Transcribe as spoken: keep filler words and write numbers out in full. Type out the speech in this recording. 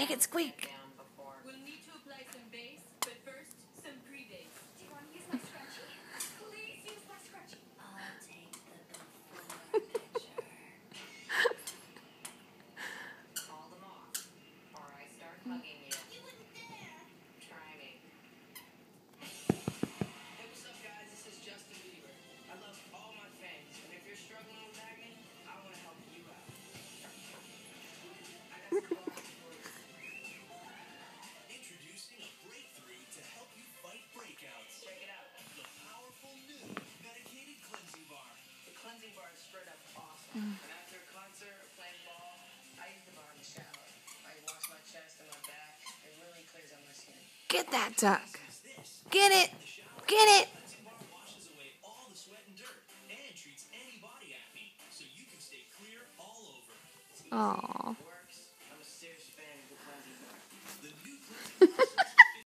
Make it squeak. We'll need to apply some base, but first, some pre-base. Do you want to use my scrunchie? Please use my scrunchie. I'll take the before picture. Call them off, or I start hugging you. You wouldn't dare. Try me. Hey, what's up, guys? This is Justin Bieber. I love all my fans, and if you're struggling with acne, I want to help you out. I got some products for you. Introducing a breakthrough to help you fight breakouts. Check it out. The powerful new medicated cleansing bar. The cleansing bar is straight up awesome. And after a concert or playing ball, I use the bar in the shower. I wash my chest and my back. It really clears out my skin. Get that duck. Is this? Get it. Get it. Cleansing bar washes away all the sweat and dirt and treats any body acne, so you can stay clear all over. Aww.